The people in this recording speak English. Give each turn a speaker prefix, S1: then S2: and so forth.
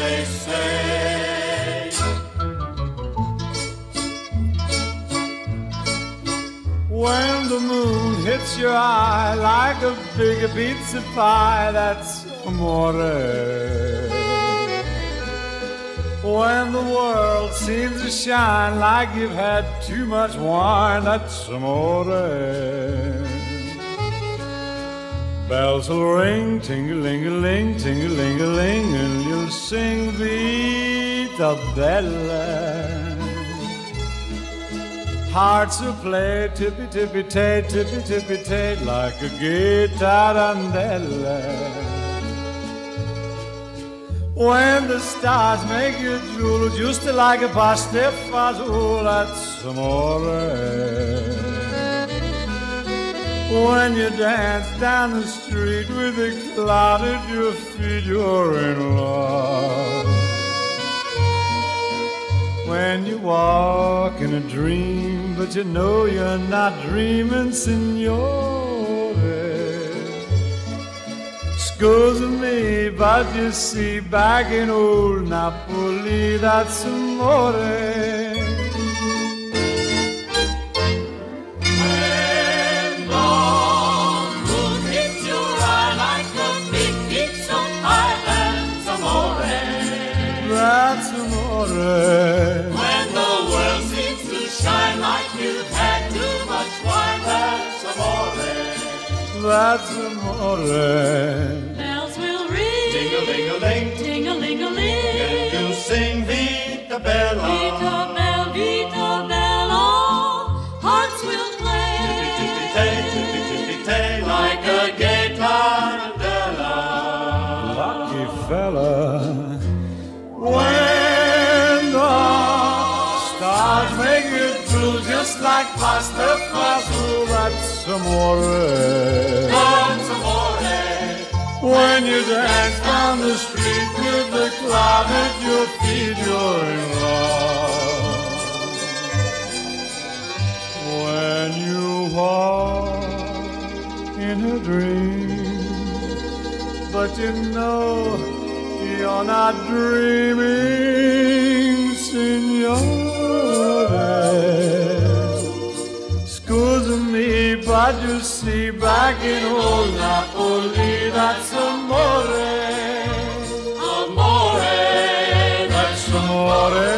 S1: they say.
S2: When the moon hits your eye like a big pizza pie, that's amore. When the world seems to shine like you've had too much wine, that's amore. Bells will ring, ting-a-ling-a-ling, ting-a-ling-a-ling, and you'll sing Vita Bella. Hearts will play tippy-tippy-tay, tippy-tippy-tay, like a gay tarantella. When the stars make you drool, just like a pasta fazool, that's amore. When you dance down the street with a cloud at your feet, you're in love. When you walk in a dream, but you know you're not dreaming, signore. Scusa me, but you see, back in old Napoli, that's amore. That's amore.
S1: When the world seems to shine like you've had too much wine, that's amore.
S2: That's amore.
S1: Bells will ring, ting-a-ling-a-ling,
S3: ting-a-ling-a-ling,
S1: and you'll sing Vita Bella.
S3: Vita Bella, Vita Bella. Hearts will play,
S1: Tippy-tippy-tay, tippy-tippy-tay, like a gay tarantella.
S2: Lucky fella. When the stars make you drool, just like pasta fazool, that's amore.
S1: That's amore.
S2: When you dance down the street with the cloud at your feet, you're in love. When you walk in a dream, but you know you're not dreaming, signore. Scusa me, but you see, back in old Napoli, that's amore.
S1: Amore.
S2: That's amore.